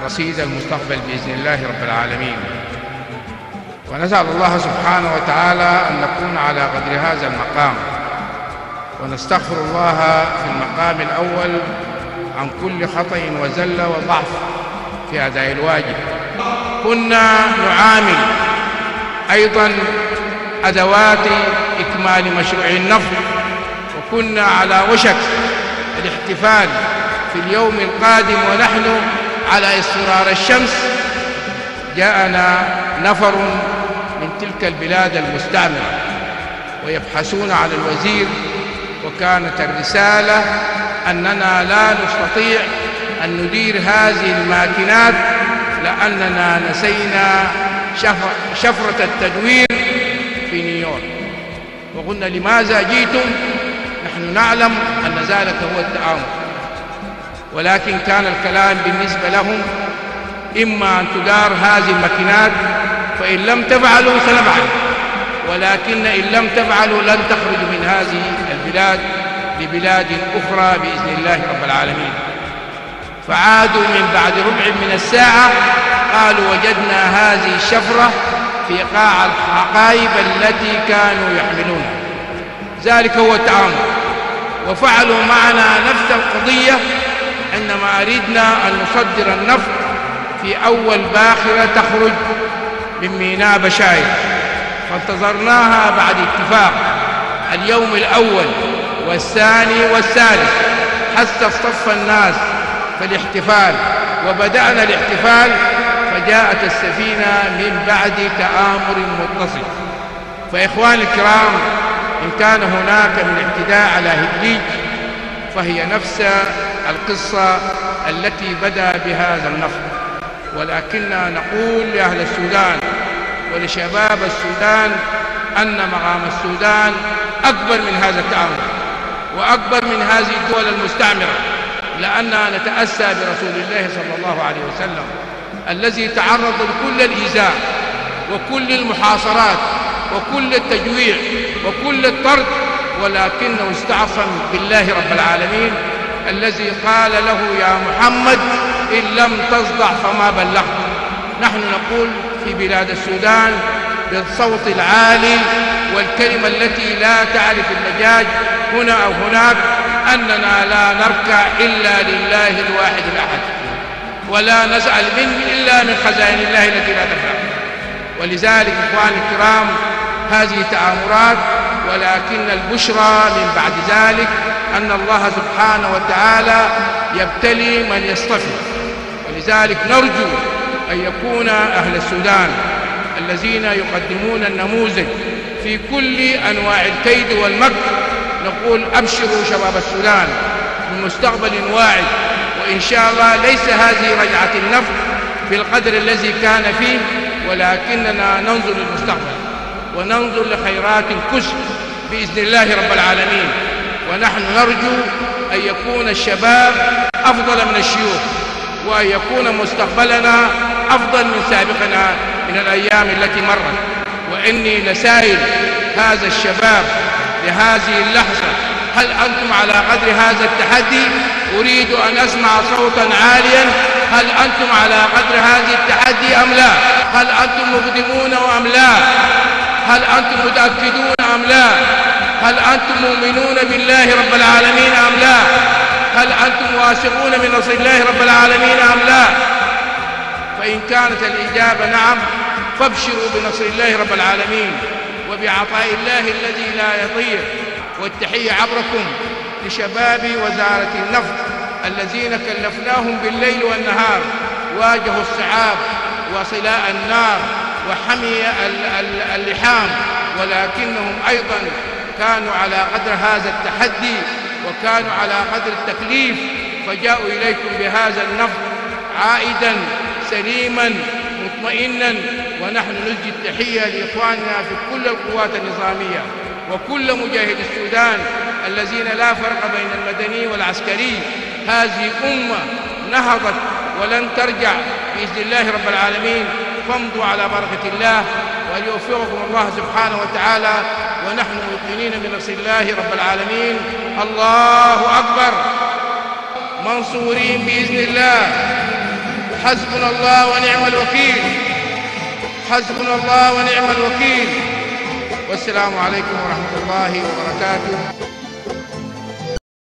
رصيد المستقبل بإذن الله رب العالمين. ونسأل الله سبحانه وتعالى أن نكون على قدر هذا المقام، ونستغفر الله في المقام الأول عن كل خطأ وزلة وضعف في أداء الواجب. كنا نعامل أيضا أدوات إكمال مشروع النفط، وكنا على وشك الاحتفال في اليوم القادم ونحن على اصفرار الشمس. جاءنا نفر من تلك البلاد المستعمرة ويبحثون عن الوزير، وكانت الرسالة أننا لا نستطيع أن ندير هذه الماكينات لأننا نسينا شفرة التدوير في نيويورك. وقلنا لماذا جئتم؟ نحن نعلم أن ذلك هو التآمر، ولكن كان الكلام بالنسبة لهم إما أن تدار هذه الماكينات، فإن لم تفعلوا سنفعل، ولكن إن لم تفعلوا لن تخرجوا من هذه البلاد لبلاد أخرى بإذن الله رب العالمين. فعادوا من بعد ربع من الساعة قالوا وجدنا هذه الشفرة في قاع الحقائب التي كانوا يحملونها. ذلك هو التآمر. وفعلوا معنا نفس القضية عندما أردنا أن نصدر النفط في أول باخرة تخرج من ميناء بشاير، فانتظرناها بعد اتفاق اليوم الأول والثاني والثالث حتى اصطف الناس في الاحتفال، وبدأنا الاحتفال فجاءت السفينة من بعد تآمر متصل. فإخواني الكرام، إن كان هناك من اعتداء على هدليج فهي نفس القصة التي بدأ بهذا النفط. ولكننا نقول لأهل السودان ولشباب السودان أن مقام السودان أكبر من هذا التآمر وأكبر من هذه الدول المستعمرة، لأننا نتأسى برسول الله صلى الله عليه وسلم الذي تعرض لكل الإيذاء وكل المحاصرات وكل التجويع وكل الطرد، ولكنه استعصم بالله رب العالمين الذي قال له يا محمد إن لم تصدع فما بلغت. نحن نقول في بلاد السودان بالصوت العالي والكلمة التي لا تعرف اللجاج هنا أو هناك أننا لا نركع إلا لله الواحد الأحد، ولا نسأل منه إلا من خزائن الله التي لا تفنى. ولذلك إخواني الكرام هذه تآمرات، ولكن البشرى من بعد ذلك أن الله سبحانه وتعالى يبتلي من يصطفي. ولذلك نرجو أن يكون أهل السودان الذين يقدمون النموذج في كل أنواع الكيد والمكر، نقول أبشروا شباب السودان بمستقبل واعد، وإن شاء الله ليس هذه رجعة النفط في القدر الذي كان فيه، ولكننا ننظر للمستقبل وننظر لخيرات كسب بإذن الله رب العالمين. ونحن نرجو أن يكون الشباب أفضل من الشيوخ، وأن يكون مستقبلنا أفضل من سابقنا من الأيام التي مرت. وإني لسائل هذا الشباب لهذه اللحظة هل أنتم على قدر هذا التحدي؟ أريد أن أسمع صوتا عاليا. هل أنتم على قدر هذه التحدي أم لا؟ هل أنتم مقدمون أم لا؟ هل أنتم متأكدون أم لا؟ هل أنتم مؤمنون بالله رب العالمين أم لا؟ هل أنتم واثقون من نصر الله رب العالمين أم لا؟ فإن كانت الإجابة نعم فابشروا بنصر الله رب العالمين وبعطاء الله الذي لا يضيع. والتحية عبركم لشباب وزارة النفط الذين كلفناهم بالليل والنهار، واجهوا الصعاب وصلاء النار وحمي اللحام، ولكنهم أيضا كانوا على قدر هذا التحدي وكانوا على قدر التكليف، فجاءوا إليكم بهذا النفط عائدا سليما مطمئنا. ونحن نلجي التحية لإخواننا في كل القوات النظامية وكل مجاهد السودان الذين لا فرق بين المدني والعسكري. هذه أمة نهضت ولن ترجع بإذن الله رب العالمين، فامضوا على بركة الله وليوفقكم الله سبحانه وتعالى، ونحن موقنين بنصر الله رب العالمين. الله أكبر، منصورين بإذن الله، حسبنا الله ونعم الوكيل، حسبنا الله ونعم الوكيل. والسلام عليكم ورحمة الله وبركاته.